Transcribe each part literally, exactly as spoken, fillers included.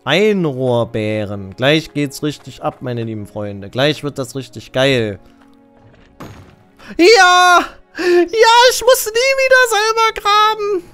Einrohrbeeren. Gleich geht's richtig ab, meine lieben Freunde. Gleich wird das richtig geil. Ja! Ja, ich muss nie wieder selber graben!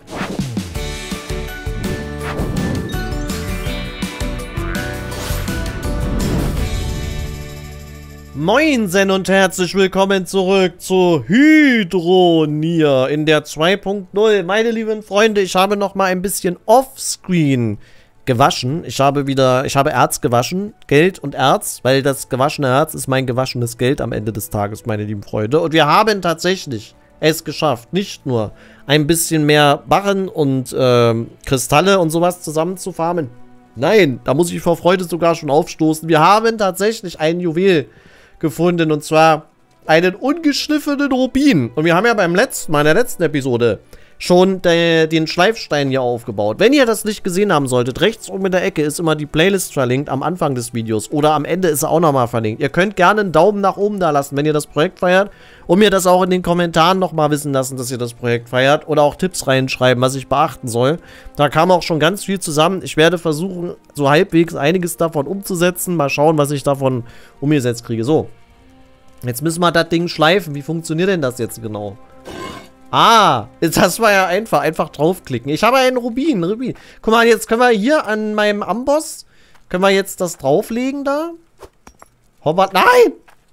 Moinsen und herzlich willkommen zurück zu Hydronier in der zwei Punkt null. Meine lieben Freunde, ich habe noch mal ein bisschen Offscreen gewaschen. Ich habe wieder, ich habe Erz gewaschen, Geld und Erz, weil das gewaschene Erz ist mein gewaschenes Geld am Ende des Tages, meine lieben Freunde. Und wir haben tatsächlich es geschafft, nicht nur ein bisschen mehr Barren und ähm, Kristalle und sowas zusammen zu farmen. Nein, da muss ich vor Freude sogar schon aufstoßen. Wir haben tatsächlich ein Juwel gefunden, und zwar einen ungeschliffenen Rubin. Und wir haben ja beim letzten Mal, in der letzten Episode, schon de, den Schleifstein hier aufgebaut. Wenn ihr das nicht gesehen haben solltet, rechts oben in der Ecke ist immer die Playlist verlinkt am Anfang des Videos. Oder am Ende ist sie auch nochmal verlinkt. Ihr könnt gerne einen Daumen nach oben da lassen, wenn ihr das Projekt feiert. Und mir das auch in den Kommentaren nochmal wissen lassen, dass ihr das Projekt feiert. Oder auch Tipps reinschreiben, was ich beachten soll. Da kam auch schon ganz viel zusammen. Ich werde versuchen, so halbwegs einiges davon umzusetzen. Mal schauen, was ich davon umgesetzt kriege. So. Jetzt müssen wir das Ding schleifen. Wie funktioniert denn das jetzt genau? Ah, das war ja einfach. Einfach draufklicken. Ich habe einen Rubin. Rubin. Guck mal, jetzt können wir hier an meinem Amboss, können wir jetzt das drauflegen da? Hobart, nein!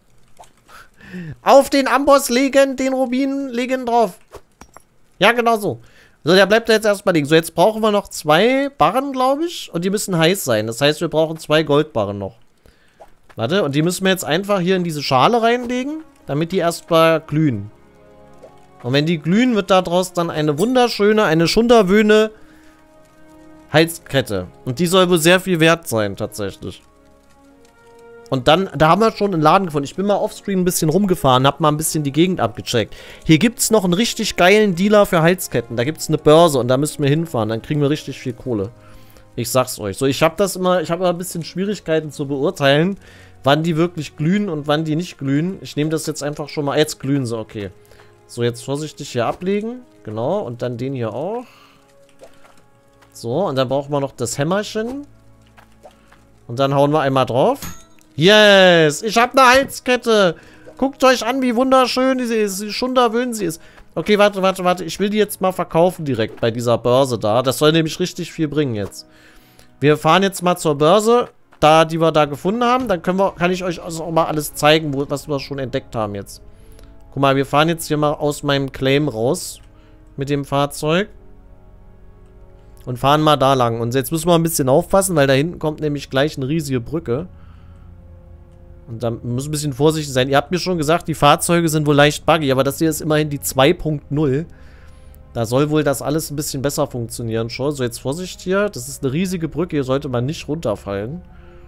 Auf den Amboss legen, den Rubin legen drauf. Ja, genau so. So, der bleibt da jetzt erstmal liegen. So, jetzt brauchen wir noch zwei Barren, glaube ich. Und die müssen heiß sein. Das heißt, wir brauchen zwei Goldbarren noch. Warte, und die müssen wir jetzt einfach hier in diese Schale reinlegen, damit die erstmal glühen. Und wenn die glühen, wird daraus dann eine wunderschöne, eine schunderwöhne Halskette. Und die soll wohl sehr viel wert sein, tatsächlich. Und dann, da haben wir schon einen Laden gefunden. Ich bin mal offscreen ein bisschen rumgefahren, hab mal ein bisschen die Gegend abgecheckt. Hier gibt es noch einen richtig geilen Dealer für Halsketten. Da gibt es eine Börse und da müssen wir hinfahren. Dann kriegen wir richtig viel Kohle. Ich sag's euch. So, ich habe das immer, ich habe immer ein bisschen Schwierigkeiten zu beurteilen, wann die wirklich glühen und wann die nicht glühen. Ich nehme das jetzt einfach schon mal. Jetzt glühen sie, okay. So, jetzt vorsichtig hier ablegen. Genau, und dann den hier auch. So, und dann brauchen wir noch das Hämmerchen. Und dann hauen wir einmal drauf. Yes! Ich habe eine Halskette! Guckt euch an, wie wunderschön sie ist. Wie schunderwöhn sie ist. Okay, warte, warte, warte. Ich will die jetzt mal verkaufen direkt bei dieser Börse da. Das soll nämlich richtig viel bringen jetzt. Wir fahren jetzt mal zur Börse, da die wir da gefunden haben. Dann können wir, kann ich euch also auch mal alles zeigen, wo, was wir schon entdeckt haben jetzt. Guck mal, wir fahren jetzt hier mal aus meinem Claim raus mit dem Fahrzeug und fahren mal da lang. Und jetzt müssen wir ein bisschen aufpassen, weil da hinten kommt nämlich gleich eine riesige Brücke. Und da muss ein bisschen vorsichtig sein. Ihr habt mir schon gesagt, die Fahrzeuge sind wohl leicht buggy, aber das hier ist immerhin die zwei Punkt null. Da soll wohl das alles ein bisschen besser funktionieren schon. So, jetzt Vorsicht hier. Das ist eine riesige Brücke. Hier sollte man nicht runterfallen.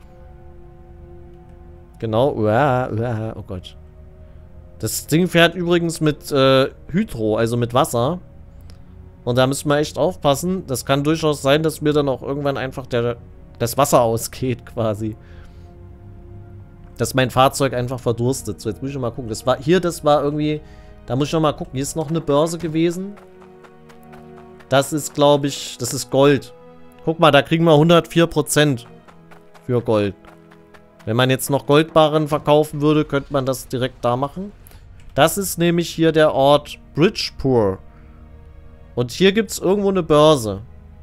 Genau. Uah, uah, oh Gott. Das Ding fährt übrigens mit äh, Hydro, also mit Wasser. Und da müssen wir echt aufpassen. Das kann durchaus sein, dass mir dann auch irgendwann einfach der, das Wasser ausgeht, quasi. Dass mein Fahrzeug einfach verdurstet. So, jetzt muss ich noch mal gucken. Das war hier, das war irgendwie... Da muss ich noch mal gucken. Hier ist noch eine Börse gewesen. Das ist, glaube ich... Das ist Gold. Guck mal, da kriegen wir hundertvier Prozent für Gold. Wenn man jetzt noch Goldbarren verkaufen würde, könnte man das direkt da machen. Das ist nämlich hier der Ort Bridgepur. Und hier gibt es irgendwo eine Börse.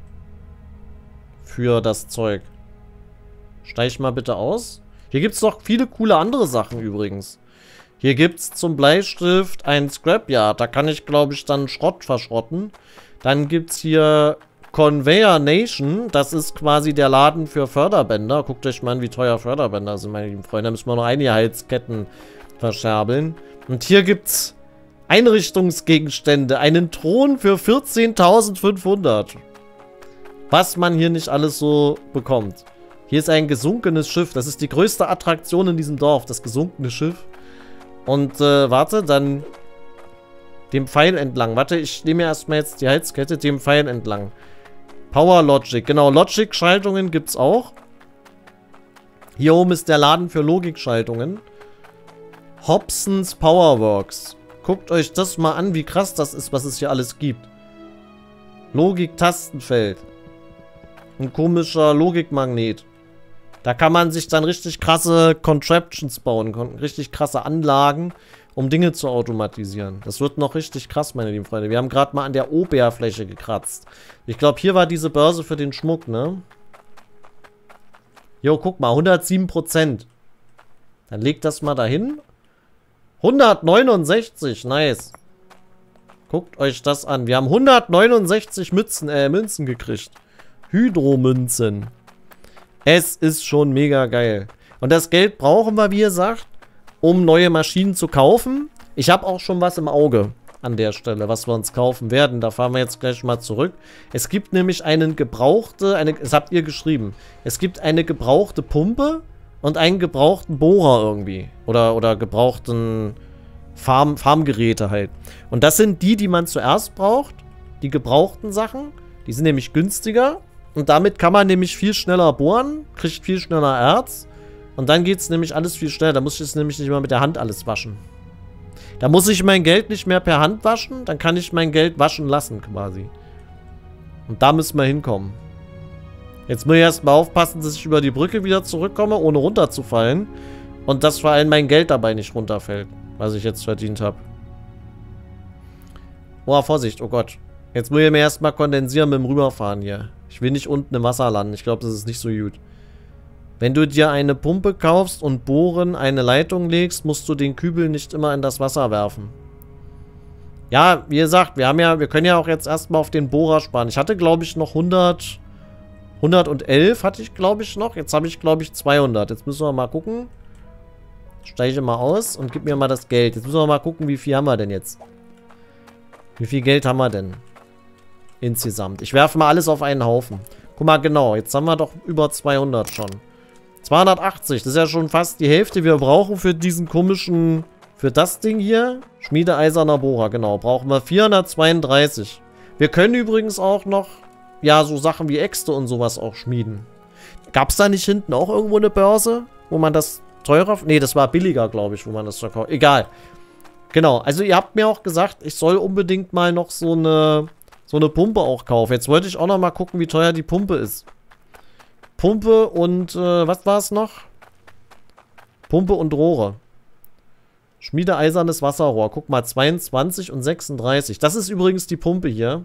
Für das Zeug. Steig mal bitte aus. Hier gibt es noch viele coole andere Sachen übrigens. Hier gibt es zum Bleistift ein Scrapyard. Da kann ich, glaube ich, dann Schrott verschrotten. Dann gibt es hier Conveyor Nation. Das ist quasi der Laden für Förderbänder. Guckt euch mal an, wie teuer Förderbänder sind, meine lieben Freunde. Da müssen wir noch einige Halsketten verscherbeln. Und hier gibt es Einrichtungsgegenstände. Einen Thron für vierzehntausendfünfhundert. Was man hier nicht alles so bekommt. Hier ist ein gesunkenes Schiff. Das ist die größte Attraktion in diesem Dorf. Das gesunkene Schiff. Und, äh, warte, dann dem Pfeil entlang. Warte, ich nehme erstmal jetzt die Halskette. Dem Pfeil entlang. Power Logic. Genau, Logic-Schaltungen gibt es auch. Hier oben ist der Laden für Logikschaltungen. Hobsons Powerworks. Guckt euch das mal an, wie krass das ist, was es hier alles gibt. Logik-Tastenfeld. Ein komischer Logikmagnet. Da kann man sich dann richtig krasse Contraptions bauen, richtig krasse Anlagen, um Dinge zu automatisieren. Das wird noch richtig krass, meine lieben Freunde. Wir haben gerade mal an der Oberfläche gekratzt. Ich glaube, hier war diese Börse für den Schmuck, ne? Jo, guck mal, hundertsieben Prozent. Dann legt das mal dahin. hundertneunundsechzig, nice. Guckt euch das an. Wir haben hundertneunundsechzig Mützen, äh, Münzen gekriegt. Hydromünzen. Es ist schon mega geil. Und das Geld brauchen wir, wie gesagt, um neue Maschinen zu kaufen. Ich habe auch schon was im Auge an der Stelle, was wir uns kaufen werden. Da fahren wir jetzt gleich mal zurück. Es gibt nämlich einen gebrauchte, eine, das habt ihr geschrieben. Es gibt eine gebrauchte Pumpe und einen gebrauchten Bohrer irgendwie. Oder, oder gebrauchten Farm, Farmgeräte halt. Und das sind die, die man zuerst braucht. Die gebrauchten Sachen. Die sind nämlich günstiger. Und damit kann man nämlich viel schneller bohren. Kriegt viel schneller Erz. Und dann geht es nämlich alles viel schneller. Da muss ich es nämlich nicht mehr mit der Hand alles waschen. Da muss ich mein Geld nicht mehr per Hand waschen. Dann kann ich mein Geld waschen lassen quasi. Und da müssen wir hinkommen. Jetzt muss ich erstmal aufpassen, dass ich über die Brücke wieder zurückkomme, ohne runterzufallen. Und dass vor allem mein Geld dabei nicht runterfällt. Was ich jetzt verdient habe. Oh, Vorsicht, oh Gott. Jetzt muss ich mir erstmal kondensieren mit dem Rüberfahren hier. Ich will nicht unten im Wasser landen. Ich glaube, das ist nicht so gut. Wenn du dir eine Pumpe kaufst und bohren eine Leitung legst, musst du den Kübel nicht immer in das Wasser werfen. Ja, wie gesagt, wir haben ja, wir können ja auch jetzt erstmal auf den Bohrer sparen. Ich hatte, glaube ich, noch hundert, hundertelf hatte ich, glaube ich, noch. Jetzt habe ich, glaube ich, zweihundert. Jetzt müssen wir mal gucken. Steige mal aus und gib mir mal das Geld. Jetzt müssen wir mal gucken, wie viel haben wir denn jetzt? Wie viel Geld haben wir denn? Insgesamt. Ich werfe mal alles auf einen Haufen. Guck mal, genau. Jetzt haben wir doch über zweihundert schon. zweihundertachtzig. Das ist ja schon fast die Hälfte, die wir brauchen für diesen komischen... Für das Ding hier. Schmiedeeiserner Bohrer, genau. Brauchen wir vierhundertzweiunddreißig. Wir können übrigens auch noch... Ja, so Sachen wie Äxte und sowas auch schmieden. Gab es da nicht hinten auch irgendwo eine Börse? Wo man das teurer... Nee, das war billiger, glaube ich, wo man das verkauft. Egal. Genau. Also ihr habt mir auch gesagt, ich soll unbedingt mal noch so eine... So eine Pumpe auch kaufen. Jetzt wollte ich auch noch mal gucken, wie teuer die Pumpe ist. Pumpe und, äh, was war es noch? Pumpe und Rohre. Schmiedeeisernes Wasserrohr. Guck mal, zweiundzwanzig und sechsunddreißig. Das ist übrigens die Pumpe hier.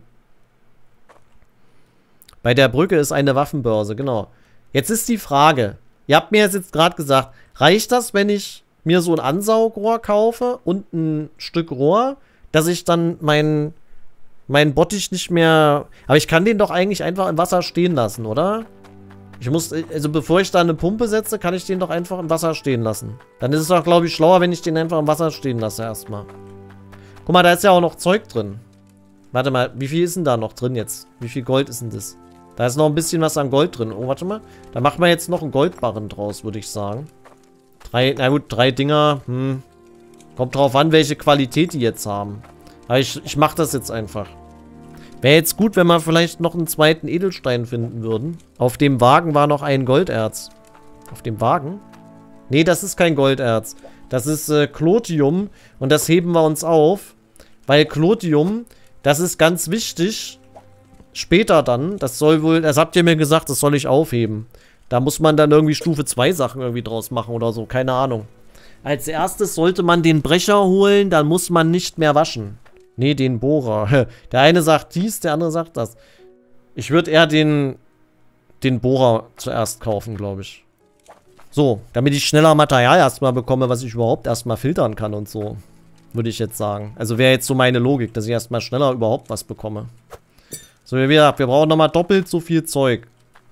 Bei der Brücke ist eine Waffenbörse, genau. Jetzt ist die Frage. Ihr habt mir jetzt gerade gesagt, reicht das, wenn ich mir so ein Ansaugrohr kaufe und ein Stück Rohr, dass ich dann meinen... Mein Bottich nicht mehr... Aber ich kann den doch eigentlich einfach im Wasser stehen lassen, oder? Ich muss... Also bevor ich da eine Pumpe setze, kann ich den doch einfach im Wasser stehen lassen. Dann ist es doch, glaube ich, schlauer, wenn ich den einfach im Wasser stehen lasse erstmal. Guck mal, da ist ja auch noch Zeug drin. Warte mal, wie viel ist denn da noch drin jetzt? Wie viel Gold ist denn das? Da ist noch ein bisschen was an Gold drin. Oh, warte mal. Da machen wir jetzt noch einen Goldbarren draus, würde ich sagen. Drei... Na gut, drei Dinger. Hm. Kommt drauf an, welche Qualität die jetzt haben. Aber ich, ich mache das jetzt einfach. Wäre jetzt gut, wenn wir vielleicht noch einen zweiten Edelstein finden würden. Auf dem Wagen war noch ein Golderz. Auf dem Wagen? Nee, das ist kein Golderz. Das ist äh, Klotium. Und das heben wir uns auf. Weil Klotium, das ist ganz wichtig. Später dann. Das soll wohl, das habt ihr mir gesagt, das soll ich aufheben. Da muss man dann irgendwie Stufe zwei Sachen irgendwie draus machen oder so. Keine Ahnung. Als erstes sollte man den Brecher holen, dann muss man nicht mehr waschen. Nee, den Bohrer. Der eine sagt dies, der andere sagt das. Ich würde eher den, den Bohrer zuerst kaufen, glaube ich. So, damit ich schneller Material erstmal bekomme, was ich überhaupt erstmal filtern kann und so. Würde ich jetzt sagen. Also wäre jetzt so meine Logik, dass ich erstmal schneller überhaupt was bekomme. So, wie gesagt, wir brauchen nochmal doppelt so viel Zeug.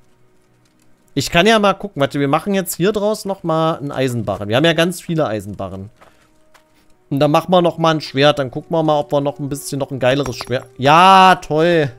Ich kann ja mal gucken. Warte, wir machen jetzt hier draus nochmal einen Eisenbarren. Wir haben ja ganz viele Eisenbarren. Und dann machen wir noch mal ein Schwert. Dann gucken wir mal, ob wir noch ein bisschen noch ein geileres Schwert... Ja, toll.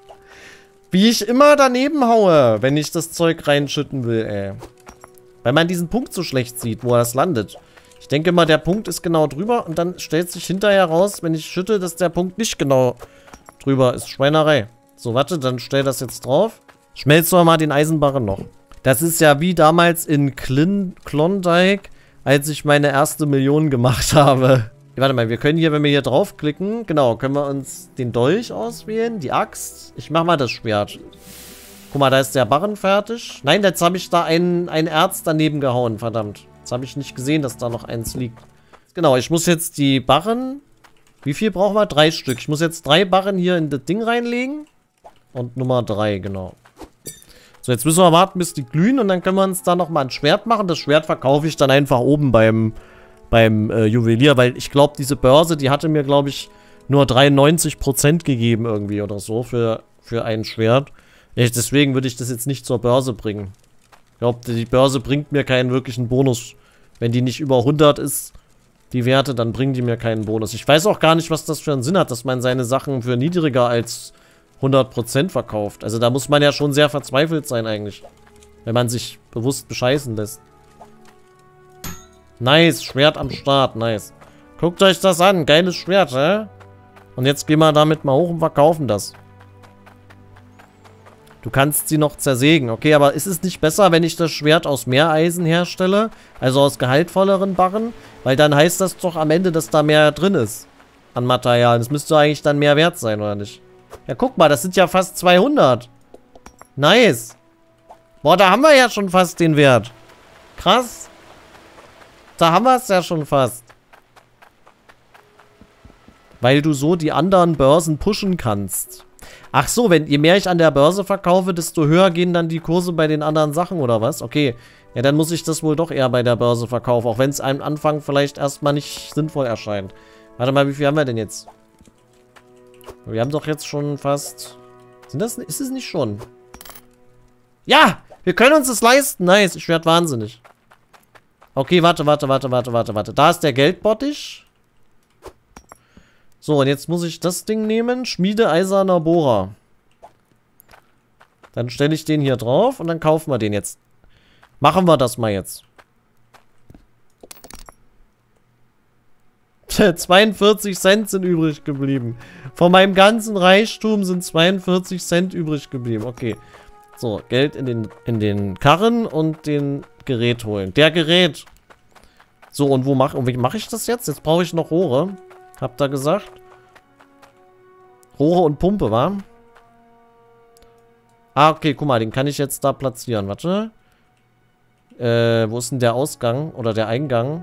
Wie ich immer daneben haue, wenn ich das Zeug reinschütten will, ey. Weil man diesen Punkt so schlecht sieht, wo das landet. Ich denke mal, der Punkt ist genau drüber. Und dann stellt sich hinterher raus, wenn ich schütte, dass der Punkt nicht genau drüber ist. Schweinerei. So, warte, dann stell das jetzt drauf. Schmelzt doch mal den Eisenbarren noch. Das ist ja wie damals in Klin Klondike, als ich meine erste Million gemacht habe. Warte mal, wir können hier, wenn wir hier draufklicken, genau, können wir uns den Dolch auswählen, die Axt. Ich mach mal das Schwert. Guck mal, da ist der Barren fertig. Nein, jetzt habe ich da ein, ein Erz daneben gehauen, verdammt. Jetzt habe ich nicht gesehen, dass da noch eins liegt. Genau, ich muss jetzt die Barren... Wie viel brauchen wir? Drei Stück. Ich muss jetzt drei Barren hier in das Ding reinlegen. Und Nummer drei, genau. So, jetzt müssen wir warten, bis die glühen. Und dann können wir uns da nochmal ein Schwert machen. Das Schwert verkaufe ich dann einfach oben beim, beim äh, Juwelier. Weil ich glaube, diese Börse, die hatte mir, glaube ich, nur dreiundneunzig Prozent gegeben irgendwie oder so für, für ein Schwert. Ich, deswegen würde ich das jetzt nicht zur Börse bringen. Ich glaube, die Börse bringt mir keinen wirklichen Bonus. Wenn die nicht über hundert ist, die Werte, dann bringen die mir keinen Bonus. Ich weiß auch gar nicht, was das für einen Sinn hat, dass man seine Sachen für niedriger als hundert Prozent verkauft. Also da muss man ja schon sehr verzweifelt sein eigentlich. Wenn man sich bewusst bescheißen lässt. Nice, Schwert am Start, nice. Guckt euch das an, geiles Schwert, hä? Und jetzt gehen wir damit mal hoch und verkaufen das. Du kannst sie noch zersägen. Okay, aber ist es nicht besser, wenn ich das Schwert aus Meereisen herstelle? Also aus gehaltvolleren Barren? Weil dann heißt das doch am Ende, dass da mehr drin ist. An Material. Das müsste eigentlich dann mehr wert sein, oder nicht? Ja, guck mal, das sind ja fast zweihundert. Nice. Boah, da haben wir ja schon fast den Wert. Krass. Da haben wir es ja schon fast. Weil du so die anderen Börsen pushen kannst. Ach so, wenn je mehr ich an der Börse verkaufe, desto höher gehen dann die Kurse bei den anderen Sachen, oder was? Okay, ja, dann muss ich das wohl doch eher bei der Börse verkaufen, auch wenn es am Anfang vielleicht erstmal nicht sinnvoll erscheint. Warte mal, wie viel haben wir denn jetzt? Wir haben doch jetzt schon fast... Sind das... Ist es nicht schon? Ja! Wir können uns das leisten! Nice, ich werde wahnsinnig. Okay, warte, warte, warte, warte, warte, warte. Da ist der Geldbottich. So, und jetzt muss ich das Ding nehmen. Schmiede eiserner Bohrer. Dann stelle ich den hier drauf und dann kaufen wir den jetzt. Machen wir das mal jetzt. zweiundvierzig Cent sind übrig geblieben. Von meinem ganzen Reichtum sind zweiundvierzig Cent übrig geblieben. Okay. So, Geld in den, in den Karren und den Gerät holen. Der Gerät. So, und wo mache wie mache ich das jetzt? Jetzt brauche ich noch Rohre. Habt ihr gesagt? Rohre und Pumpe, wa? Ah, okay, guck mal, den kann ich jetzt da platzieren. Warte. Äh, wo ist denn der Ausgang? Oder der Eingang?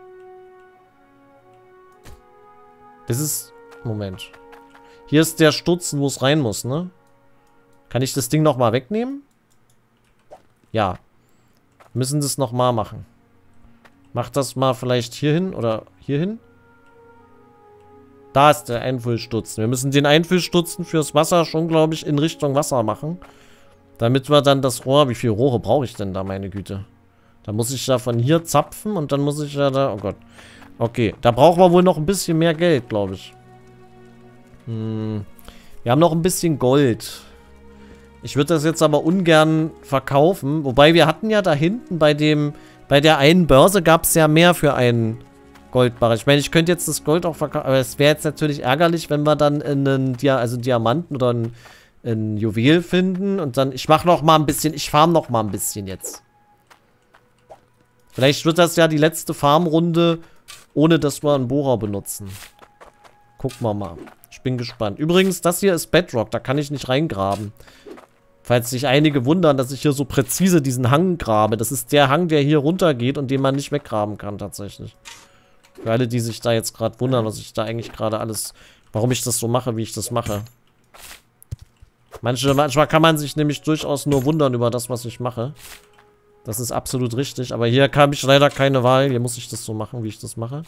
Das ist... Moment. Hier ist der Stutzen, wo es rein muss, ne? Kann ich das Ding nochmal wegnehmen? Ja. Wir müssen das nochmal machen. Mach das mal vielleicht hier hin oder hier hin. Da ist der Einfüllstutzen. Wir müssen den Einfüllstutzen fürs Wasser schon, glaube ich, in Richtung Wasser machen. Damit wir dann das Rohr... Wie viele Rohre brauche ich denn da, meine Güte? Da muss ich ja von hier zapfen und dann muss ich ja da... Oh Gott. Okay, da brauchen wir wohl noch ein bisschen mehr Geld, glaube ich. Hm. Wir haben noch ein bisschen Gold. Ich würde das jetzt aber ungern verkaufen. Wobei wir hatten ja da hinten bei dem... Bei der einen Börse gab es ja mehr für einen Goldbarren. Ich meine, ich könnte jetzt das Gold auch verkaufen. Aber es wäre jetzt natürlich ärgerlich, wenn wir dann einen Dia also Diamanten oder einen, einen Juwel finden. Und dann... Ich mache noch mal ein bisschen... Ich farm noch mal ein bisschen jetzt. Vielleicht wird das ja die letzte Farmrunde... Ohne, dass wir einen Bohrer benutzen. Gucken wir mal. Ich bin gespannt. Übrigens, das hier ist Bedrock. Da kann ich nicht reingraben. Falls sich einige wundern, dass ich hier so präzise diesen Hang grabe. Das ist der Hang, der hier runter geht und den man nicht weggraben kann, tatsächlich. Für alle, die sich da jetzt gerade wundern, was ich da eigentlich gerade alles... Warum ich das so mache, wie ich das mache. Manche, manchmal kann man sich nämlich durchaus nur wundern über das, was ich mache. Das ist absolut richtig. Aber hier habe ich leider keine Wahl. Hier muss ich das so machen, wie ich das mache.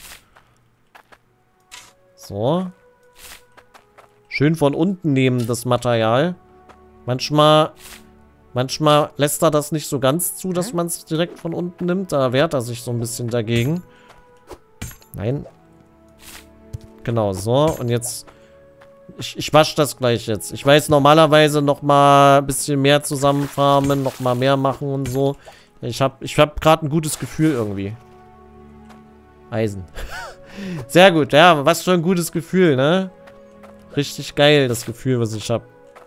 So. Schön von unten nehmen, das Material. Manchmal, manchmal lässt er das nicht so ganz zu, dass man es direkt von unten nimmt. Da wehrt er sich so ein bisschen dagegen. Nein. Genau, so. Und jetzt... Ich, ich wasche das gleich jetzt. Ich weiß normalerweise noch mal ein bisschen mehr zusammenfarmen, noch mal mehr machen und so. Ich habe ich hab gerade ein gutes Gefühl irgendwie. Eisen. Sehr gut, ja, was für ein gutes Gefühl, ne? Richtig geil, das Gefühl, was ich habe.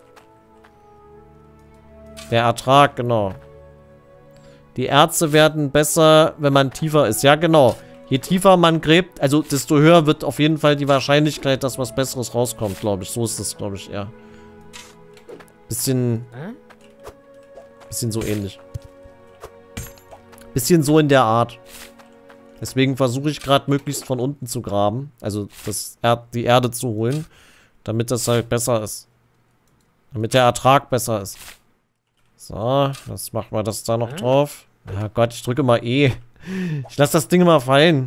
Der Ertrag, genau. Die Erze werden besser, wenn man tiefer ist. Ja, genau. Je tiefer man gräbt, also desto höher wird auf jeden Fall die Wahrscheinlichkeit, dass was Besseres rauskommt, glaube ich. So ist das, glaube ich, eher. Bisschen... Bisschen so ähnlich. Bisschen so in der Art. Deswegen versuche ich gerade möglichst von unten zu graben. Also das er die Erde zu holen. Damit das halt besser ist. Damit der Ertrag besser ist. So, was machen wir das da noch drauf? Ja Gott, ich drücke mal E. Ich lasse das Ding mal fallen.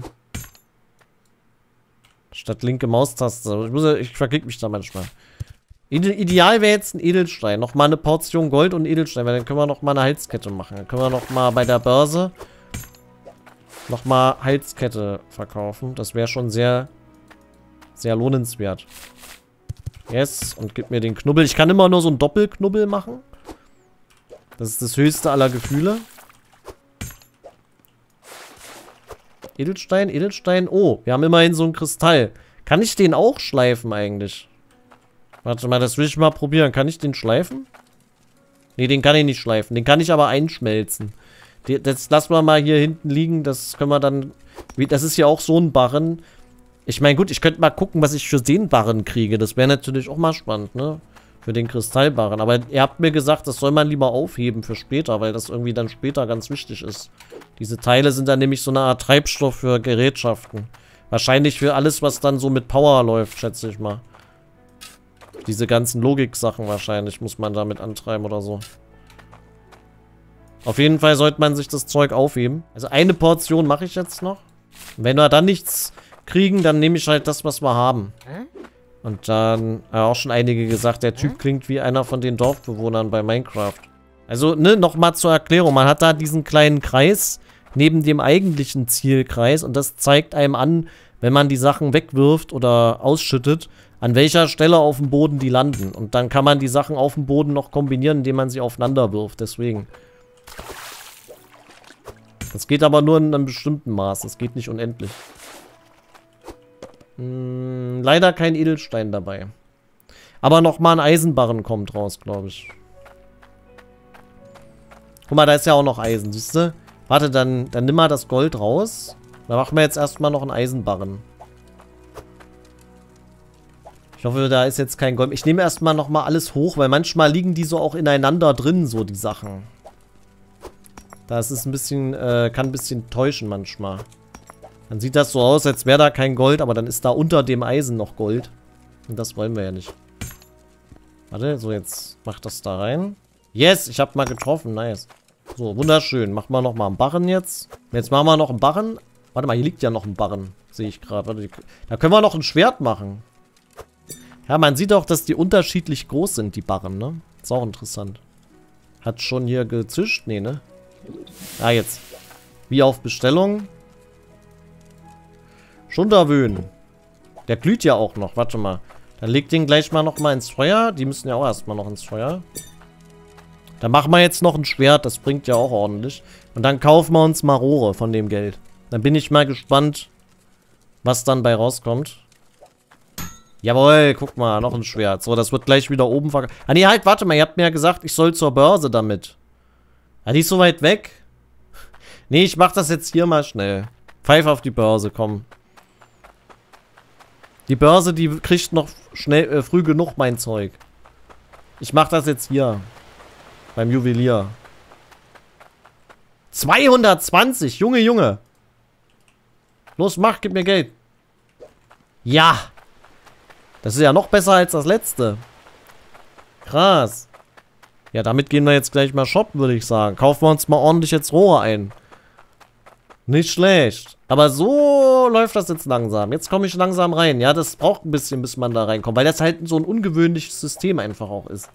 Statt linke Maustaste. Ich, muss, ich verklick mich da manchmal. Ideal wäre jetzt ein Edelstein. Nochmal eine Portion Gold und Edelstein. Weil dann können wir nochmal eine Halskette machen. Dann können wir nochmal bei der Börse nochmal Halskette verkaufen. Das wäre schon sehr, sehr lohnenswert. Yes. Und gib mir den Knubbel. Ich kann immer nur so einen Doppelknubbel machen. Das ist das höchste aller Gefühle. Edelstein, Edelstein. Oh, wir haben immerhin so einen Kristall. Kann ich den auch schleifen eigentlich? Warte mal, das will ich mal probieren. Kann ich den schleifen? Ne, den kann ich nicht schleifen. Den kann ich aber einschmelzen. Das lassen wir mal hier hinten liegen. Das können wir dann... Das ist ja auch so ein Barren. Ich meine, gut, ich könnte mal gucken, was ich für den Barren kriege. Das wäre natürlich auch mal spannend, ne? Für den Kristallbarren. Aber ihr habt mir gesagt, das soll man lieber aufheben für später, weil das irgendwie dann später ganz wichtig ist. Diese Teile sind dann nämlich so eine Art Treibstoff für Gerätschaften. Wahrscheinlich für alles, was dann so mit Power läuft, schätze ich mal. Diese ganzen Logik-Sachen wahrscheinlich muss man damit antreiben oder so. Auf jeden Fall sollte man sich das Zeug aufheben. Also eine Portion mache ich jetzt noch. Und wenn wir dann nichts kriegen, dann nehme ich halt das, was wir haben. Und dann haben auch schon einige gesagt, der Typ klingt wie einer von den Dorfbewohnern bei Minecraft. Also, ne, nochmal zur Erklärung. Man hat da diesen kleinen Kreis neben dem eigentlichen Zielkreis und das zeigt einem an, wenn man die Sachen wegwirft oder ausschüttet, an welcher Stelle auf dem Boden die landen. Und dann kann man die Sachen auf dem Boden noch kombinieren, indem man sie aufeinander wirft. Deswegen. Das geht aber nur in einem bestimmten Maß. Das geht nicht unendlich. Hm, leider kein Edelstein dabei. Aber nochmal ein Eisenbarren kommt raus, glaube ich. Guck mal, da ist ja auch noch Eisen, siehst du? Warte, dann, dann nimm mal das Gold raus. Dann machen wir jetzt erstmal noch einen Eisenbarren. Ich hoffe, da ist jetzt kein Gold. Ich nehme erstmal nochmal alles hoch, weil manchmal liegen die so auch ineinander drin, so die Sachen. Das ist ein bisschen, äh, kann ein bisschen täuschen manchmal. Dann sieht das so aus, als wäre da kein Gold, aber dann ist da unter dem Eisen noch Gold. Und das wollen wir ja nicht. Warte, so jetzt mach das da rein. Yes, ich habe mal getroffen, nice. So, wunderschön. Machen wir nochmal einen Barren jetzt. Jetzt machen wir noch einen Barren. Warte mal, hier liegt ja noch ein Barren. Sehe ich gerade. Da können wir noch ein Schwert machen. Ja, man sieht auch, dass die unterschiedlich groß sind, die Barren, ne? Ist auch interessant. Hat schon hier gezischt? Nee, ne? Ah, jetzt. Wie auf Bestellung. Schon da wöhnen. Der glüht ja auch noch. Warte mal. Dann leg den gleich mal noch mal ins Feuer. Die müssen ja auch erstmal noch ins Feuer. Dann machen wir jetzt noch ein Schwert. Das bringt ja auch ordentlich. Und dann kaufen wir uns mal Rohre von dem Geld. Dann bin ich mal gespannt, was dann bei rauskommt. Jawohl, guck mal, noch ein Schwert. So, das wird gleich wieder oben verkauft. Ah, nee, halt, warte mal. Ihr habt mir ja gesagt, ich soll zur Börse damit. Ah, die ist so weit weg. Nee, ich mach das jetzt hier mal schnell. Pfeif auf die Börse, komm. Die Börse, die kriegt noch schnell, äh, früh genug mein Zeug. Ich mach das jetzt hier. Beim Juwelier. zweihundertzwanzig, Junge, Junge. Los, mach, gib mir Geld. Ja. Das ist ja noch besser als das letzte. Krass. Ja, damit gehen wir jetzt gleich mal shoppen, würde ich sagen. Kaufen wir uns mal ordentlich jetzt Rohre ein. Nicht schlecht. Aber so läuft das jetzt langsam. Jetzt komme ich langsam rein. Ja, das braucht ein bisschen, bis man da reinkommt. Weil das halt so ein ungewöhnliches System einfach auch ist.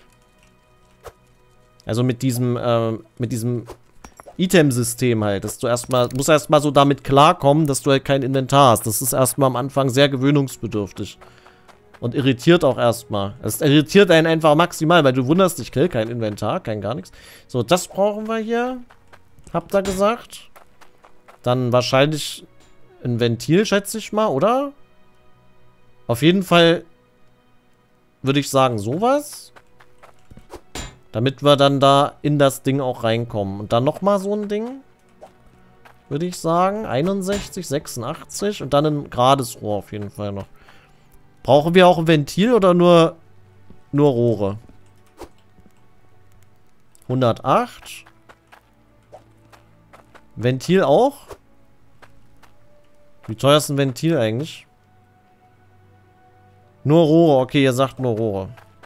Also mit diesem, äh, mit diesem Item-System halt. Dass du erstmal, musst erstmal so damit klarkommen, dass du halt kein Inventar hast. Das ist erstmal am Anfang sehr gewöhnungsbedürftig. Und irritiert auch erstmal. Es irritiert einen einfach maximal, weil du wunderst dich, okay, kein Inventar, kein gar nichts. So, das brauchen wir hier. Habt ihr gesagt? Dann wahrscheinlich ein Ventil, schätze ich mal, oder? Auf jeden Fall würde ich sagen, sowas. Damit wir dann da in das Ding auch reinkommen. Und dann nochmal so ein Ding. Würde ich sagen. einundsechzig, sechsundachtzig. Und dann ein gerades Rohr auf jeden Fall noch. Brauchen wir auch ein Ventil oder nur, nur Rohre? hundertacht. Ventil auch. Wie teuer ist ein Ventil eigentlich? Nur Rohre. Okay, ihr sagt nur Rohre.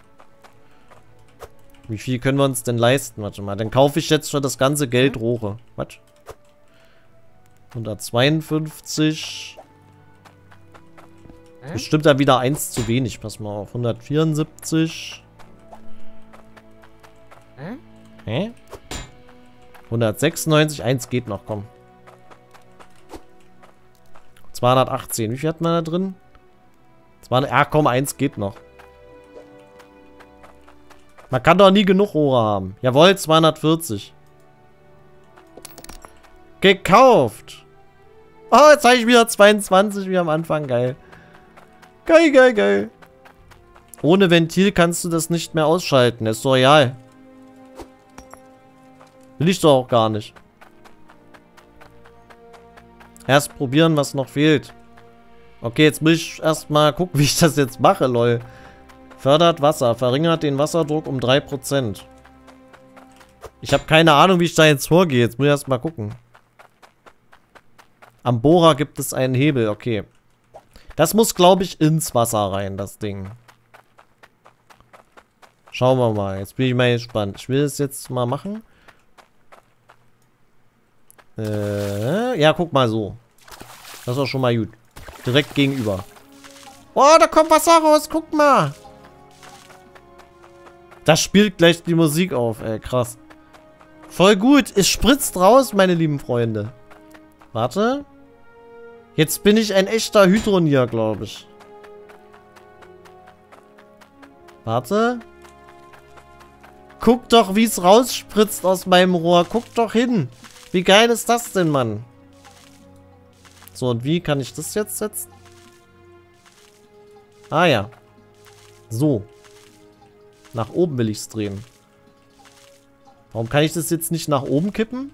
Wie viel können wir uns denn leisten? Warte mal, dann kaufe ich jetzt für das ganze Geld Rohre. Was? hundertzweiundfünfzig. Bestimmt da wieder eins zu wenig. Pass mal auf. hundertvierundsiebzig. Hä? hundertsechsundneunzig. eins geht noch, komm. zweihundertachtzehn. Wie viel hat man da drin? zweihundert, ja, komm, eins geht noch. Man kann doch nie genug Rohre haben. Jawohl, zweihundertvierzig. Gekauft. Oh, jetzt habe ich wieder zweiundzwanzig wie am Anfang. Geil. Geil, geil, geil. Ohne Ventil kannst du das nicht mehr ausschalten. Das ist doch real. Will ich doch auch gar nicht. Erst probieren, was noch fehlt. Okay, jetzt muss ich erstmal gucken, wie ich das jetzt mache, lol. Fördert Wasser. Verringert den Wasserdruck um drei Prozent. Ich habe keine Ahnung, wie ich da jetzt vorgehe. Jetzt muss ich erstmal gucken. Am Bohrer gibt es einen Hebel. Okay. Das muss, glaube ich, ins Wasser rein, das Ding. Schauen wir mal. Jetzt bin ich mal gespannt. Ich will es jetzt mal machen. Äh, ja, guck mal so. Das ist doch schon mal gut. Direkt gegenüber. Oh, da kommt Wasser raus. Guck mal. Das spielt gleich die Musik auf, ey. Krass. Voll gut. Es spritzt raus, meine lieben Freunde. Warte. Jetzt bin ich ein echter Hydronier, glaube ich. Warte. Guck doch, wie es rausspritzt aus meinem Rohr. Guck doch hin. Wie geil ist das denn, Mann? So, und wie kann ich das jetzt setzen? Ah ja. So. Nach oben will ich es drehen. Warum kann ich das jetzt nicht nach oben kippen?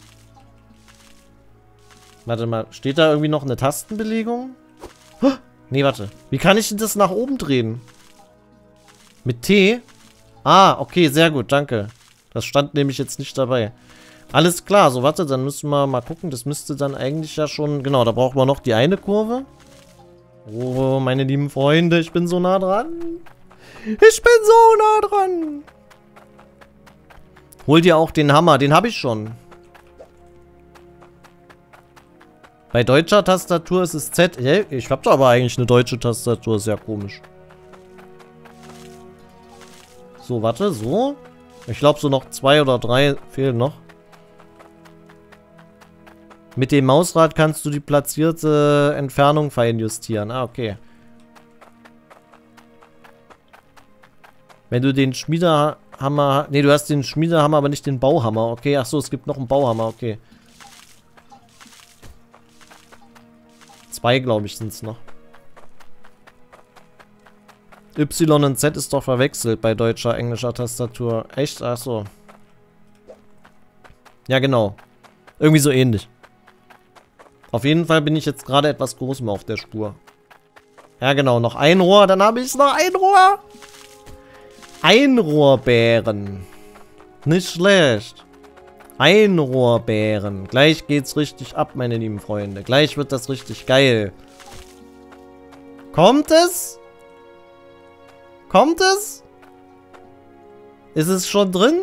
Warte mal, steht da irgendwie noch eine Tastenbelegung? Huh, nee, warte. Wie kann ich denn das nach oben drehen? Mit T? Ah, okay, sehr gut, danke. Das stand nämlich jetzt nicht dabei. Alles klar, so warte, dann müssen wir mal gucken. Das müsste dann eigentlich ja schon... Genau, da brauchen wir noch die eine Kurve. Oh, meine lieben Freunde, ich bin so nah dran. Ich bin so nah dran. Hol dir auch den Hammer, den habe ich schon. Bei deutscher Tastatur ist es Z. Hey, ich habe doch aber eigentlich eine deutsche Tastatur, ist ja komisch. So, warte, so. Ich glaube, so noch zwei oder drei fehlen noch. Mit dem Mausrad kannst du die platzierte Entfernung feinjustieren. Ah, okay. Wenn du den Schmiedehammer... Ne, du hast den Schmiedehammer, aber nicht den Bauhammer. Okay, achso, es gibt noch einen Bauhammer. Okay. Zwei, glaube ich, sind es noch. Y und Z ist doch verwechselt bei deutscher, englischer Tastatur. Echt? Achso. Ja, genau. Irgendwie so ähnlich. Auf jeden Fall bin ich jetzt gerade etwas groß mehr auf der Spur. Ja, genau. Noch ein Rohr. Dann habe ich noch ein Rohr. Einrohrbären. Nicht schlecht. Einrohrbären. Gleich geht's richtig ab, meine lieben Freunde. Gleich wird das richtig geil. Kommt es? Kommt es? Ist es schon drin?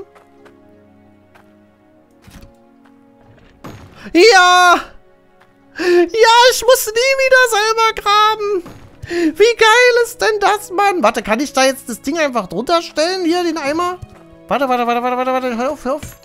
Ja! Ja, ich muss nie wieder selber graben. Wie geil ist denn das, Mann? Warte, kann ich da jetzt das Ding einfach drunter stellen? Hier, den Eimer? Warte, warte, warte, warte, warte, warte. Hör auf, hör auf.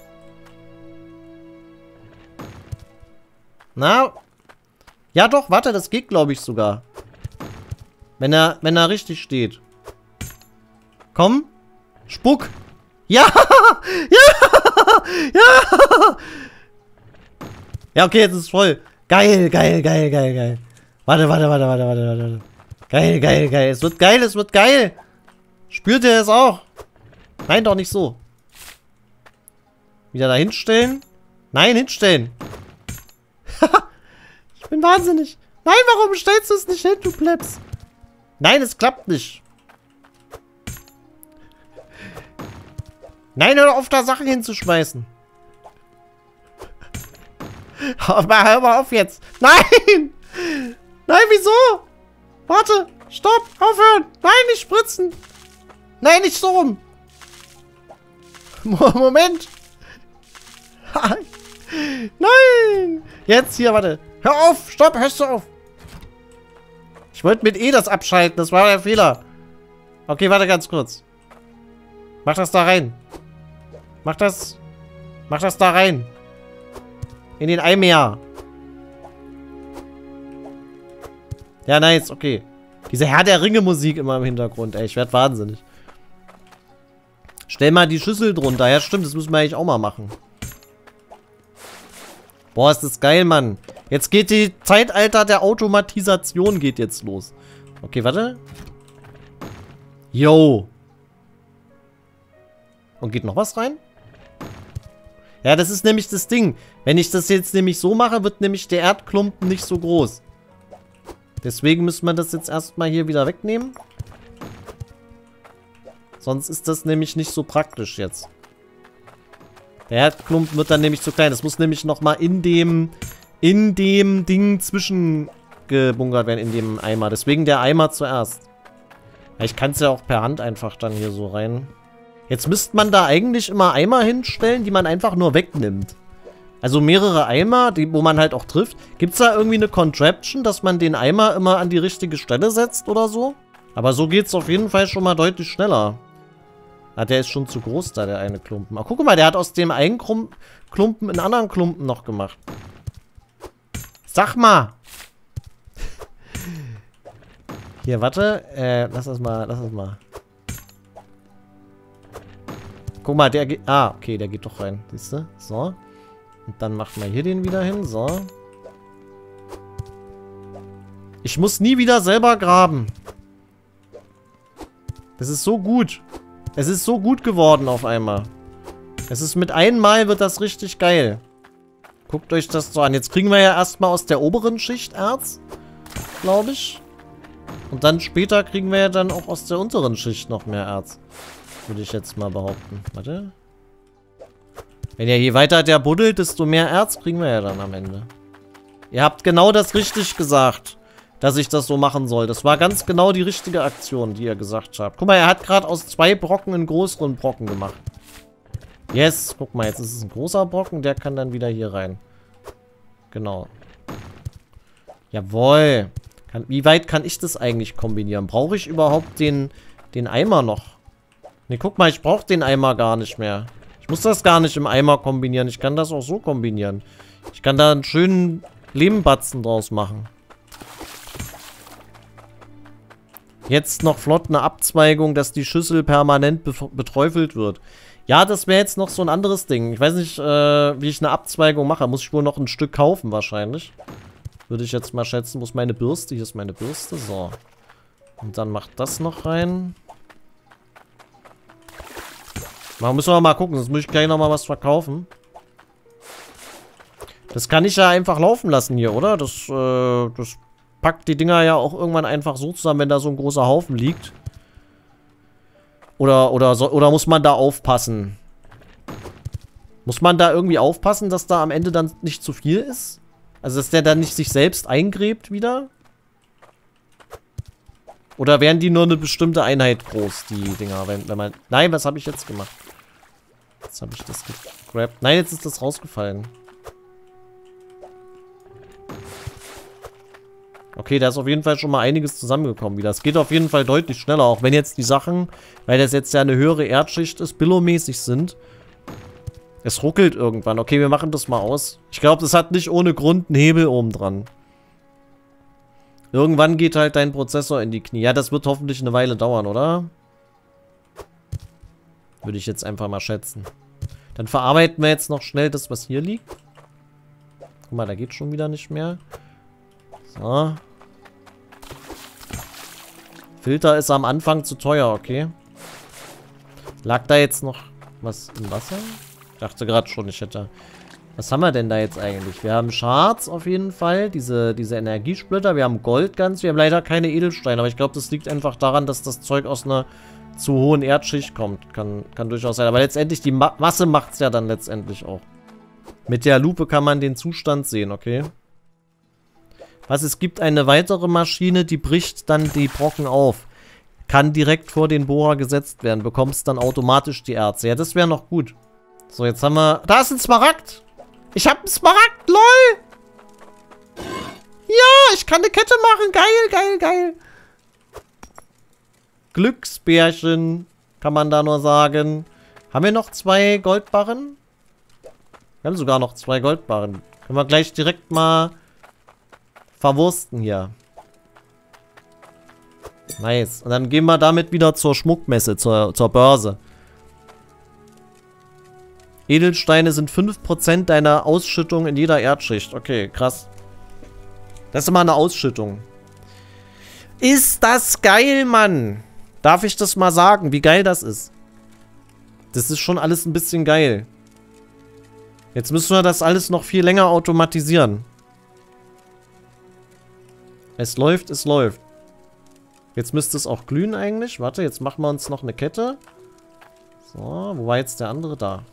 Na? Ja doch, warte, das geht, glaube ich, sogar. Wenn er, wenn er richtig steht. Komm. Spuck. Ja! Ja! Ja! Ja, okay, jetzt ist es voll. Geil, geil, geil, geil, geil. Warte, warte, warte, warte, warte, warte. Geil, geil, geil. Es wird geil, es wird geil. Spürt ihr es auch? Nein, doch nicht so. Wieder da hinstellen. Nein, hinstellen. Ich bin wahnsinnig. Nein, warum stellst du es nicht hin, du Plebs? Nein, es klappt nicht. Nein, hör auf, da Sachen hinzuschmeißen. Hör mal, hör mal auf jetzt. Nein! Nein, wieso? Warte, stopp, aufhören. Nein, nicht spritzen. Nein, nicht so rum. Moment. Nein. Jetzt hier, warte. Hör auf, stopp, hörst du auf. Ich wollte mit E das abschalten, das war der Fehler. Okay, warte ganz kurz. Mach das da rein. Mach das. Mach das da rein. In den Eimer. Ja, nice, okay. Diese Herr der Ringe Musik immer im Hintergrund, ey. Ich werd wahnsinnig. Stell mal die Schüssel drunter. Ja, stimmt, das müssen wir eigentlich auch mal machen. Boah, ist das geil, Mann. Jetzt geht die Zeitalter der Automatisation geht jetzt los. Okay, warte. Yo. Und geht noch was rein? Ja, das ist nämlich das Ding. Wenn ich das jetzt nämlich so mache, wird nämlich der Erdklumpen nicht so groß. Deswegen müssen wir das jetzt erstmal hier wieder wegnehmen. Sonst ist das nämlich nicht so praktisch jetzt. Der Erdklumpen wird dann nämlich zu klein. Das muss nämlich nochmal in dem, in dem Ding zwischengebunkert werden, in dem Eimer. Deswegen der Eimer zuerst. Ja, ich kann es ja auch per Hand einfach dann hier so rein. Jetzt müsste man da eigentlich immer Eimer hinstellen, die man einfach nur wegnimmt. Also mehrere Eimer, die, wo man halt auch trifft. Gibt es da irgendwie eine Contraption, dass man den Eimer immer an die richtige Stelle setzt oder so? Aber so geht es auf jeden Fall schon mal deutlich schneller. Ah, der ist schon zu groß da, der eine Klumpen. Aber guck mal, der hat aus dem einen Klumpen einen anderen Klumpen noch gemacht. Sag mal! Hier, warte. Äh, lass das mal, lass das mal. Guck mal, der geht... Ah, okay, der geht doch rein. Siehst du? So. Und dann macht man hier den wieder hin. So. Ich muss nie wieder selber graben. Das ist so gut. Es ist so gut geworden auf einmal. Es ist mit einmal wird das richtig geil. Guckt euch das so an. Jetzt kriegen wir ja erstmal aus der oberen Schicht Erz. Glaube ich. Und dann später kriegen wir ja dann auch aus der unteren Schicht noch mehr Erz. Würde ich jetzt mal behaupten. Warte. Wenn ja je weiter der buddelt, desto mehr Erz kriegen wir ja dann am Ende. Ihr habt genau das richtig gesagt, dass ich das so machen soll. Das war ganz genau die richtige Aktion, die ihr gesagt habt. Guck mal, er hat gerade aus zwei Brocken einen größeren Brocken gemacht. Yes, guck mal, jetzt ist es ein großer Brocken, der kann dann wieder hier rein. Genau. Jawohl. Kann, wie weit kann ich das eigentlich kombinieren? Brauche ich überhaupt den, den Eimer noch? Ne, guck mal, ich brauche den Eimer gar nicht mehr. Ich muss das gar nicht im Eimer kombinieren. Ich kann das auch so kombinieren. Ich kann da einen schönen Lehmbatzen draus machen. Jetzt noch flott eine Abzweigung, dass die Schüssel permanent beträufelt wird. Ja, das wäre jetzt noch so ein anderes Ding. Ich weiß nicht, äh, wie ich eine Abzweigung mache. Muss ich wohl noch ein Stück kaufen wahrscheinlich. Würde ich jetzt mal schätzen. Wo ist meine Bürste? Hier ist meine Bürste. So. Und dann macht das noch rein. Mal, müssen wir mal gucken. Sonst muss ich gleich nochmal was verkaufen. Das kann ich ja einfach laufen lassen hier, oder? Das, äh, das packt die Dinger ja auch irgendwann einfach so zusammen, wenn da so ein großer Haufen liegt. Oder, oder, so, oder muss man da aufpassen? Muss man da irgendwie aufpassen, dass da am Ende dann nicht zu viel ist? Also, dass der dann nicht sich selbst eingräbt wieder? Oder werden die nur eine bestimmte Einheit groß, die Dinger? Wenn, wenn man... Nein, was habe ich jetzt gemacht? Jetzt habe ich das gegrabt. Nein, jetzt ist das rausgefallen. Okay, da ist auf jeden Fall schon mal einiges zusammengekommen wieder. Es geht auf jeden Fall deutlich schneller, auch wenn jetzt die Sachen, weil das jetzt ja eine höhere Erdschicht ist, billomäßig sind. Es ruckelt irgendwann. Okay, wir machen das mal aus. Ich glaube, das hat nicht ohne Grund einen Hebel oben dran. Irgendwann geht halt dein Prozessor in die Knie. Ja, das wird hoffentlich eine Weile dauern, oder? Würde ich jetzt einfach mal schätzen. Dann verarbeiten wir jetzt noch schnell das, was hier liegt. Guck mal, da geht schon wieder nicht mehr. So. Filter ist am Anfang zu teuer, okay. Lag da jetzt noch was im Wasser? Ich dachte gerade schon, ich hätte... Was haben wir denn da jetzt eigentlich? Wir haben Scharz auf jeden Fall, diese, diese Energiesplitter. Wir haben Gold ganz. Wir haben leider keine Edelsteine, aber ich glaube, das liegt einfach daran, dass das Zeug aus einer zu hohen Erdschicht kommt. Kann, kann durchaus sein. Aber letztendlich, die Ma Masse macht es ja dann letztendlich auch. Mit der Lupe kann man den Zustand sehen, okay? Was, es gibt eine weitere Maschine, die bricht dann die Brocken auf. Kann direkt vor den Bohrer gesetzt werden. Bekommst dann automatisch die Erze. Ja, das wäre noch gut. So, jetzt haben wir... Da ist ein Smaragd! Ich hab einen Smaragd, lol! Ja, ich kann eine Kette machen. Geil, geil, geil. Glücksbärchen, kann man da nur sagen. Haben wir noch zwei Goldbarren? Wir haben sogar noch zwei Goldbarren. Können wir gleich direkt mal verwursten hier. Nice. Und dann gehen wir damit wieder zur Schmuckmesse, zur, zur Börse. Edelsteine sind fünf Prozent deiner Ausschüttung in jeder Erdschicht. Okay, krass. Das ist immer eine Ausschüttung. Ist das geil, Mann? Darf ich das mal sagen, wie geil das ist? Das ist schon alles ein bisschen geil. Jetzt müssen wir das alles noch viel länger automatisieren. Es läuft, es läuft. Jetzt müsste es auch glühen eigentlich. Warte, jetzt machen wir uns noch eine Kette. So, wo war jetzt der andere? Da.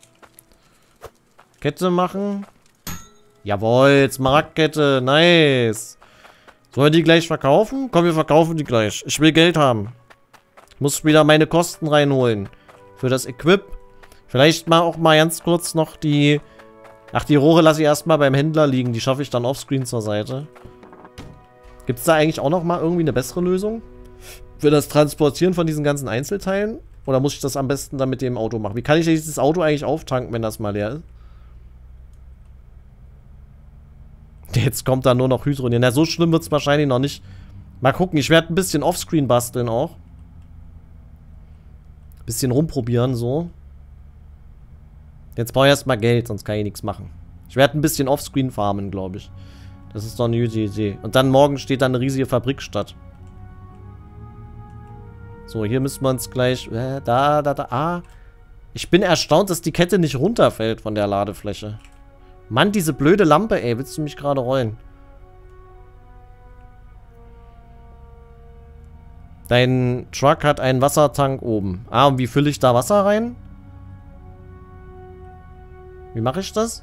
Kette machen. Jawohl, Smaragdkette. Nice. Sollen wir die gleich verkaufen? Komm, wir verkaufen die gleich. Ich will Geld haben. Ich muss wieder meine Kosten reinholen. Für das Equip. Vielleicht mal auch mal ganz kurz noch die... Ach, die Rohre lasse ich erstmal beim Händler liegen. Die schaffe ich dann offscreen zur Seite. Gibt es da eigentlich auch noch mal irgendwie eine bessere Lösung? Für das Transportieren von diesen ganzen Einzelteilen? Oder muss ich das am besten dann mit dem Auto machen? Wie kann ich dieses Auto eigentlich auftanken, wenn das mal leer ist? Jetzt kommt da nur noch Hydrogen. Na, so schlimm wird es wahrscheinlich noch nicht. Mal gucken, ich werde ein bisschen offscreen basteln auch. Bisschen rumprobieren, so. Jetzt brauche ich erstmal Geld, sonst kann ich nichts machen. Ich werde ein bisschen offscreen farmen, glaube ich. Das ist doch eine gute Idee. Und dann morgen steht da eine riesige Fabrikstadt. So, hier müssen wir uns gleich... Äh, da, da, da, ah. Ich bin erstaunt, dass die Kette nicht runterfällt von der Ladefläche. Mann, diese blöde Lampe, ey. Willst du mich gerade rollen? Dein Truck hat einen Wassertank oben. Ah, und wie fülle ich da Wasser rein? Wie mache ich das?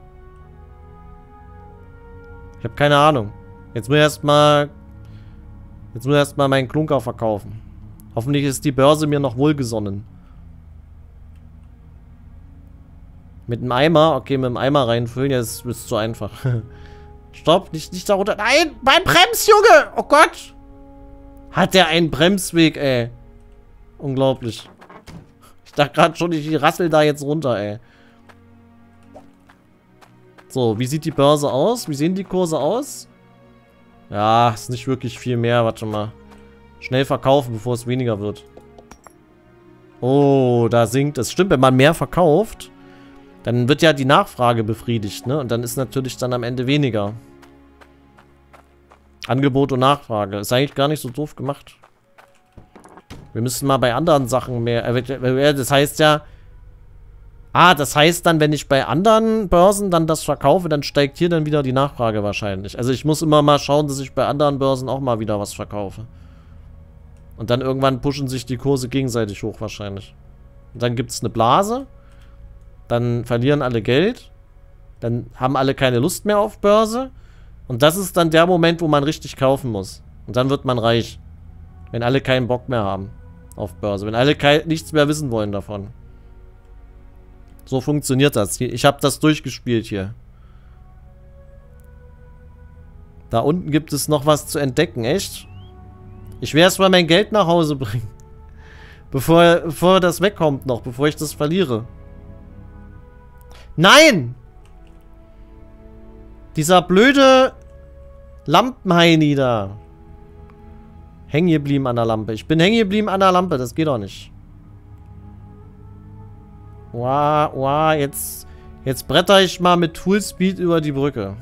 Ich habe keine Ahnung. Jetzt muss ich erstmal... Jetzt muss ich erstmal meinen Klunker verkaufen. Hoffentlich ist die Börse mir noch wohlgesonnen. Mit einem Eimer? Okay, mit einem Eimer reinfüllen. Ja, das ist zu einfach. Stopp, nicht, nicht da runter. Nein, mein Brems, Junge! Oh Gott! Hat der einen Bremsweg, ey. Unglaublich. Ich dachte gerade schon, ich rassel da jetzt runter, ey. So, wie sieht die Börse aus? Wie sehen die Kurse aus? Ja, ist nicht wirklich viel mehr. Warte mal. Schnell verkaufen, bevor es weniger wird. Oh, da sinkt es. Stimmt, wenn man mehr verkauft, dann wird ja die Nachfrage befriedigt, ne? Und dann ist natürlich dann am Ende weniger. Angebot und Nachfrage. Ist eigentlich gar nicht so doof gemacht. Wir müssen mal bei anderen Sachen mehr... Äh, das heißt ja... Ah, das heißt dann, wenn ich bei anderen Börsen dann das verkaufe, dann steigt hier dann wieder die Nachfrage wahrscheinlich. Also ich muss immer mal schauen, dass ich bei anderen Börsen auch mal wieder was verkaufe. Und dann irgendwann pushen sich die Kurse gegenseitig hoch wahrscheinlich. Und dann gibt es eine Blase. Dann verlieren alle Geld. Dann haben alle keine Lust mehr auf Börse. Und das ist dann der Moment, wo man richtig kaufen muss. Und dann wird man reich. Wenn alle keinen Bock mehr haben auf Börse. Wenn alle kein, nichts mehr wissen wollen davon. So funktioniert das. Ich habe das durchgespielt hier. Da unten gibt es noch was zu entdecken, echt? Ich werde erstmal mein Geld nach Hause bringen. Bevor, bevor das wegkommt noch, bevor ich das verliere. Nein! Dieser blöde Lampenheini da. Hängen geblieben an der Lampe. Ich bin hängen geblieben an der Lampe, das geht doch nicht. Wow, wow, jetzt, jetzt bretter ich mal mit Full Speed über die Brücke.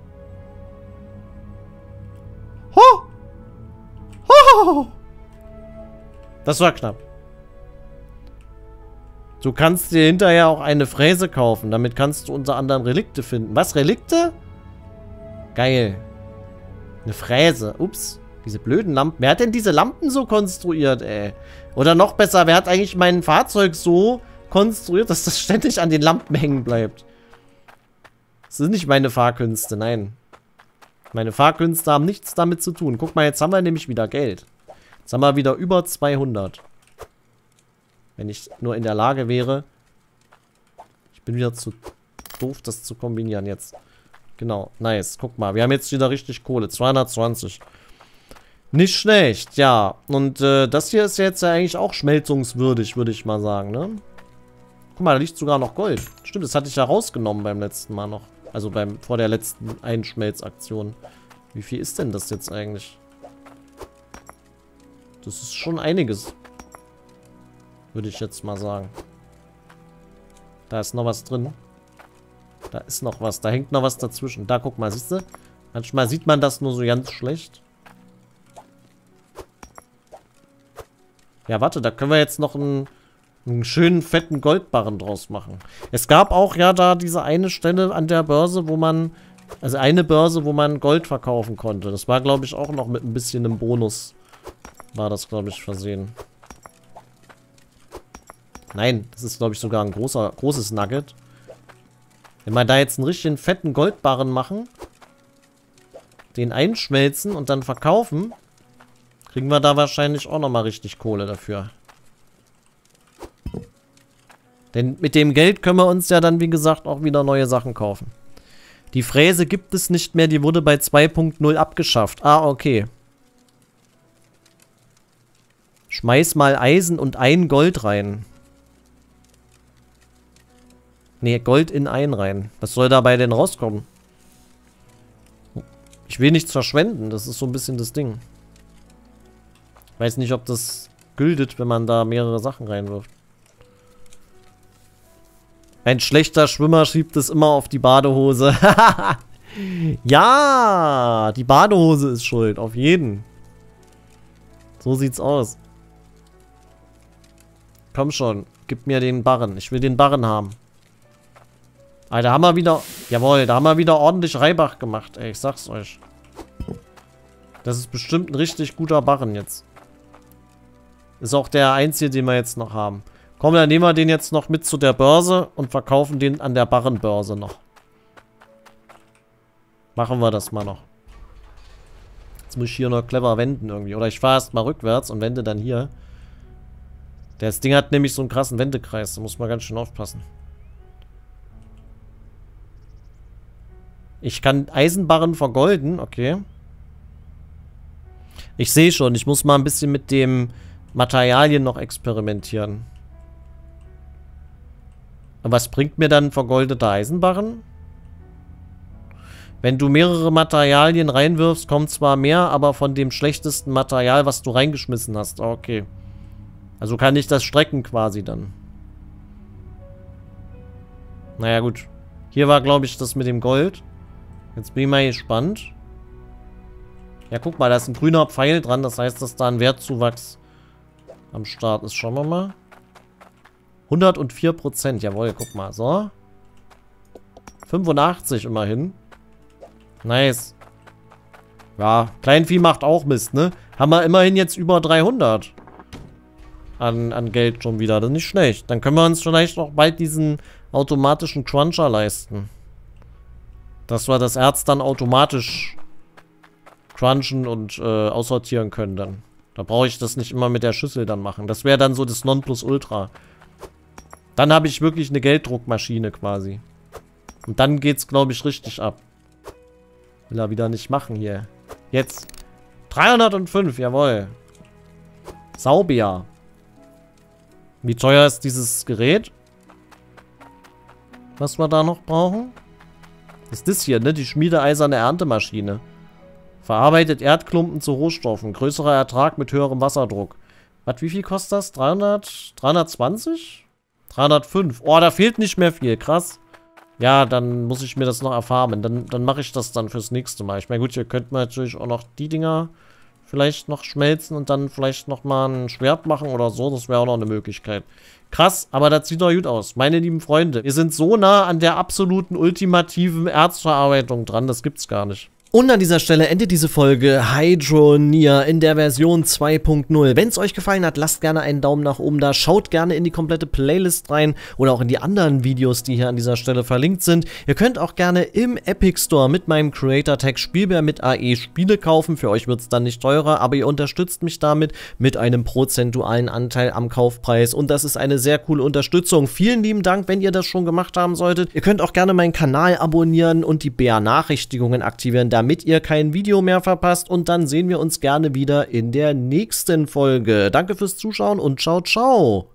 Ho! Ho! Das war knapp. Du kannst dir hinterher auch eine Fräse kaufen. Damit kannst du unter anderem Relikte finden. Was, Relikte? Geil. Eine Fräse. Ups. Diese blöden Lampen. Wer hat denn diese Lampen so konstruiert, ey? Oder noch besser, wer hat eigentlich mein Fahrzeug so konstruiert, dass das ständig an den Lampen hängen bleibt? Das sind nicht meine Fahrkünste, nein. Meine Fahrkünste haben nichts damit zu tun. Guck mal, jetzt haben wir nämlich wieder Geld. Jetzt haben wir wieder über zweihundert. Wenn ich nur in der Lage wäre. Ich bin wieder zu doof, das zu kombinieren jetzt. Genau, nice. Guck mal, wir haben jetzt wieder richtig Kohle. zweihundertzwanzig. Nicht schlecht, ja. Und äh, das hier ist jetzt ja eigentlich auch schmelzungswürdig, würde ich mal sagen, ne? Guck mal, da liegt sogar noch Gold. Stimmt, das hatte ich ja rausgenommen beim letzten Mal noch. Also beim vor der letzten Einschmelzaktion. Wie viel ist denn das jetzt eigentlich? Das ist schon einiges. Würde ich jetzt mal sagen. Da ist noch was drin. Da ist noch was. Da hängt noch was dazwischen. Da, guck mal, siehst du? Manchmal sieht man das nur so ganz schlecht. Ja, warte, da können wir jetzt noch einen, einen schönen, fetten Goldbarren draus machen. Es gab auch ja da diese eine Stelle an der Börse, wo man... Also eine Börse, wo man Gold verkaufen konnte. Das war, glaube ich, auch noch mit ein bisschen einem Bonus. War das, glaube ich, versehen. Nein, das ist, glaube ich, sogar ein großer, großes Nugget. Wenn wir da jetzt einen richtigen fetten Goldbarren machen, den einschmelzen und dann verkaufen, kriegen wir da wahrscheinlich auch nochmal richtig Kohle dafür. Denn mit dem Geld können wir uns ja dann, wie gesagt, auch wieder neue Sachen kaufen. Die Fräse gibt es nicht mehr, die wurde bei zwei Punkt null abgeschafft. Ah, okay. Schmeiß mal Eisen und ein Gold rein. Ne, Gold in ein rein. Was soll dabei denn rauskommen? Ich will nichts verschwenden, das ist so ein bisschen das Ding. Weiß nicht, ob das gültet, wenn man da mehrere Sachen reinwirft. Ein schlechter Schwimmer schiebt es immer auf die Badehose. Ja, die Badehose ist schuld, auf jeden. So sieht's aus. Komm schon, gib mir den Barren. Ich will den Barren haben. Alter, haben wir wieder... Jawohl, da haben wir wieder ordentlich Reibach gemacht, ey. Ich sag's euch. Das ist bestimmt ein richtig guter Barren jetzt. Ist auch der einzige, den wir jetzt noch haben. Komm, dann nehmen wir den jetzt noch mit zu der Börse und verkaufen den an der Barrenbörse noch. Machen wir das mal noch. Jetzt muss ich hier noch clever wenden irgendwie. Oder ich fahre erst mal rückwärts und wende dann hier. Das Ding hat nämlich so einen krassen Wendekreis. Da muss man ganz schön aufpassen. Ich kann Eisenbarren vergolden. Okay. Ich sehe schon. Ich muss mal ein bisschen mit dem Materialien noch experimentieren. Und was bringt mir dann vergoldete Eisenbarren? Wenn du mehrere Materialien reinwirfst, kommt zwar mehr, aber von dem schlechtesten Material, was du reingeschmissen hast. Okay. Also kann ich das strecken quasi dann. Naja, gut. Hier war, glaube ich, das mit dem Gold. Jetzt bin ich mal gespannt. Ja, guck mal, da ist ein grüner Pfeil dran. Das heißt, dass da ein Wertzuwachs am Start ist. Schauen wir mal. hundertvier Prozent. Jawohl, guck mal. So. fünfundachtzig immerhin. Nice. Ja, Kleinvieh macht auch Mist, ne? Haben wir immerhin jetzt über dreihundert. An, an Geld schon wieder. Das ist nicht schlecht. Dann können wir uns vielleicht auch bald diesen automatischen Cruncher leisten. Dass wir das Erz dann automatisch crunchen und äh, aussortieren können dann. Da brauche ich das nicht immer mit der Schüssel dann machen. Das wäre dann so das Nonplusultra. Dann habe ich wirklich eine Gelddruckmaschine quasi. Und dann geht's, glaube ich, richtig ab. Will er wieder nicht machen hier. Jetzt. dreihundertfünf, jawohl. Saubia. Wie teuer ist dieses Gerät? Was wir da noch brauchen? Das ist das hier, ne? Die schmiedeeiserne Erntemaschine. Verarbeitet Erdklumpen zu Rohstoffen. Größerer Ertrag mit höherem Wasserdruck. Was, wie viel kostet das? dreihundert? dreihundertzwanzig? dreihundertfünf. Oh, da fehlt nicht mehr viel. Krass. Ja, dann muss ich mir das noch erfarmen. Dann, dann mache ich das dann fürs nächste Mal. Ich meine, gut, hier könnte man natürlich auch noch die Dinger vielleicht noch schmelzen und dann vielleicht nochmal ein Schwert machen oder so. Das wäre auch noch eine Möglichkeit. Krass, aber das sieht doch gut aus. Meine lieben Freunde, wir sind so nah an der absoluten ultimativen Erzverarbeitung dran. Das gibt's gar nicht. Und an dieser Stelle endet diese Folge Hydro-Nier in der Version zwei punkt null. Wenn es euch gefallen hat, lasst gerne einen Daumen nach oben da, schaut gerne in die komplette Playlist rein oder auch in die anderen Videos, die hier an dieser Stelle verlinkt sind. Ihr könnt auch gerne im Epic Store mit meinem Creator-Tag Spielbär mit A E Spiele kaufen. Für euch wird es dann nicht teurer, aber ihr unterstützt mich damit mit einem prozentualen Anteil am Kaufpreis und das ist eine sehr coole Unterstützung. Vielen lieben Dank, wenn ihr das schon gemacht haben solltet. Ihr könnt auch gerne meinen Kanal abonnieren und die Bär-Nachrichtigungen aktivieren, damit ihr kein Video mehr verpasst und dann sehen wir uns gerne wieder in der nächsten Folge. Danke fürs Zuschauen und ciao, ciao!